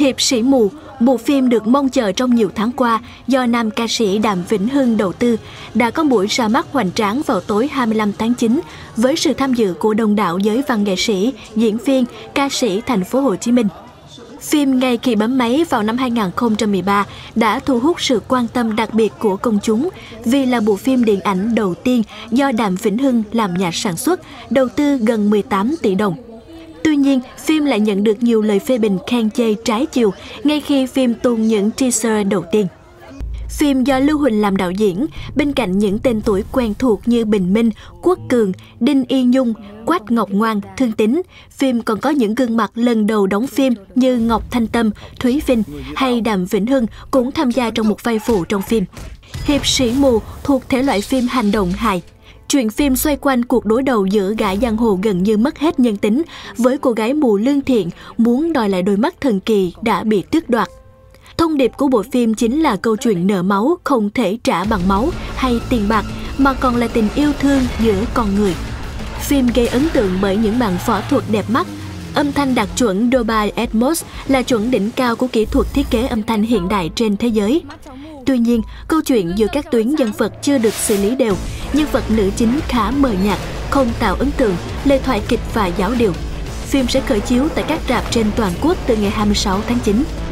Hiệp sĩ mù, bộ phim được mong chờ trong nhiều tháng qua do nam ca sĩ Đàm Vĩnh Hưng đầu tư, đã có buổi ra mắt hoành tráng vào tối 25 tháng 9 với sự tham dự của đông đảo giới văn nghệ sĩ, diễn viên, ca sĩ thành phố Hồ Chí Minh. Phim ngay khi bấm máy vào năm 2013 đã thu hút sự quan tâm đặc biệt của công chúng vì là bộ phim điện ảnh đầu tiên do Đàm Vĩnh Hưng làm nhà sản xuất, đầu tư gần 18 tỷ đồng. Tuy nhiên, phim lại nhận được nhiều lời phê bình khen chê trái chiều ngay khi phim tung những teaser đầu tiên. Phim do Lưu Huỳnh làm đạo diễn, bên cạnh những tên tuổi quen thuộc như Bình Minh, Quốc Cường, Đinh Y Nhung, Quách Ngọc Ngoan, Thương Tín, phim còn có những gương mặt lần đầu đóng phim như Ngọc Thanh Tâm, Thúy Vinh hay Đàm Vĩnh Hưng cũng tham gia trong một vai phụ trong phim. Hiệp sĩ mù thuộc thể loại phim hành động hài. Chuyện phim xoay quanh cuộc đối đầu giữa gã giang hồ gần như mất hết nhân tính với cô gái mù lương thiện muốn đòi lại đôi mắt thần kỳ đã bị tước đoạt. Thông điệp của bộ phim chính là câu chuyện nợ máu không thể trả bằng máu hay tiền bạc, mà còn là tình yêu thương giữa con người. Phim gây ấn tượng bởi những màn phẫu thuật đẹp mắt, âm thanh đạt chuẩn Dolby Atmos là chuẩn đỉnh cao của kỹ thuật thiết kế âm thanh hiện đại trên thế giới. Tuy nhiên, câu chuyện giữa các tuyến nhân vật chưa được xử lý đều, nhân vật nữ chính khá mờ nhạt, không tạo ấn tượng, lời thoại kịch và giáo điều. Phim sẽ khởi chiếu tại các rạp trên toàn quốc từ ngày 26 tháng 9.